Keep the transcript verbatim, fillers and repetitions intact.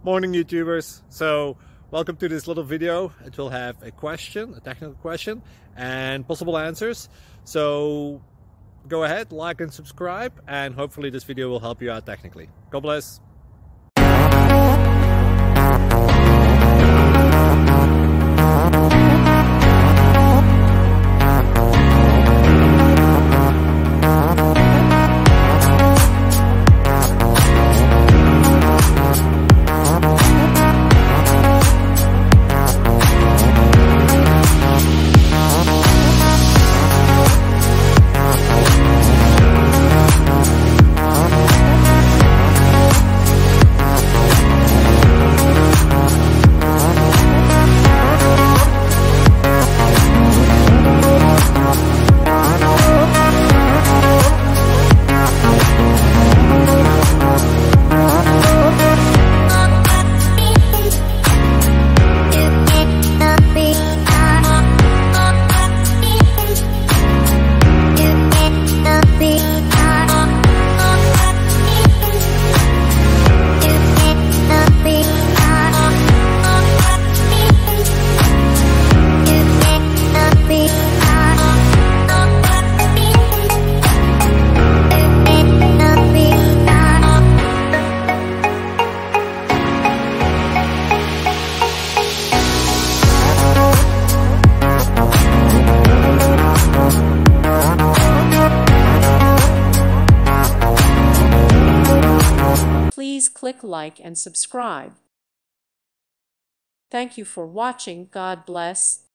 Morning, YouTubers. So welcome to this little video. It will have a question, a technical question, and possible answers. So go ahead, like and subscribe, and hopefully this video will help you out technically. God bless. Please click like and subscribe. Thank you for watching. God bless.